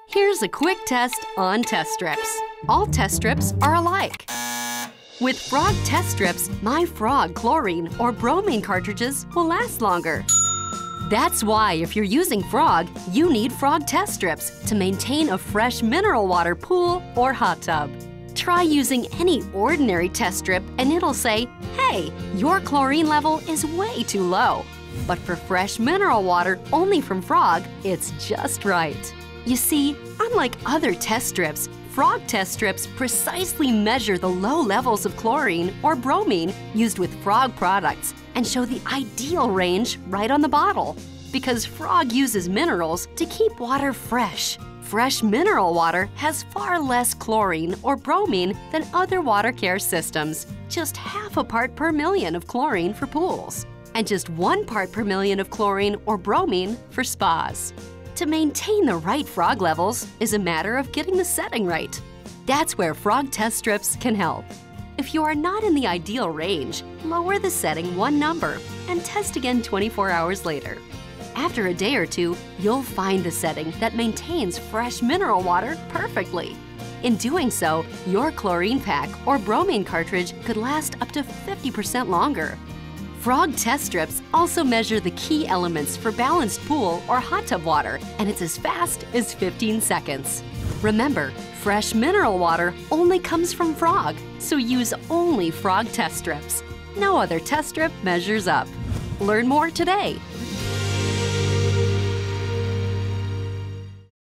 Here's a quick test on test strips. All test strips are alike. With Frog test strips, my Frog chlorine or bromine cartridges will last longer. That's why if you're using Frog, you need Frog test strips to maintain a fresh mineral water pool or hot tub. Try using any ordinary test strip and it'll say, hey, your chlorine level is way too low. But for fresh mineral water only from Frog, it's just right. You see, unlike other test strips, Frog test strips precisely measure the low levels of chlorine or bromine used with Frog products and show the ideal range right on the bottle. Because Frog uses minerals to keep water fresh. Fresh mineral water has far less chlorine or bromine than other water care systems. Just half a part per million of chlorine for pools, and just 1 part per million of chlorine or bromine for spas. To maintain the right Frog levels is a matter of getting the setting right. That's where Frog test strips can help. If you are not in the ideal range, lower the setting 1 number and test again 24 hours later. After a day or two, you'll find the setting that maintains fresh mineral water perfectly. In doing so, your chlorine pack or bromine cartridge could last up to 50% longer. Frog test strips also measure the key elements for balanced pool or hot tub water, and it's as fast as 15 seconds. Remember, fresh mineral water only comes from Frog, so use only Frog test strips. No other test strip measures up. Learn more today